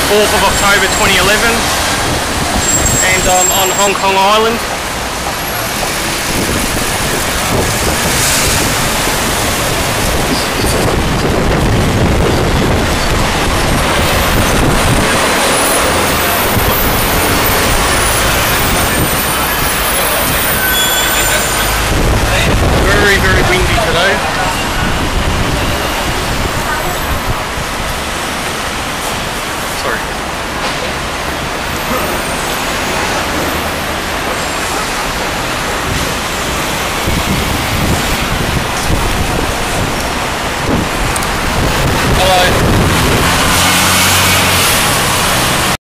4th of October 2011, and I'm on Hong Kong Island.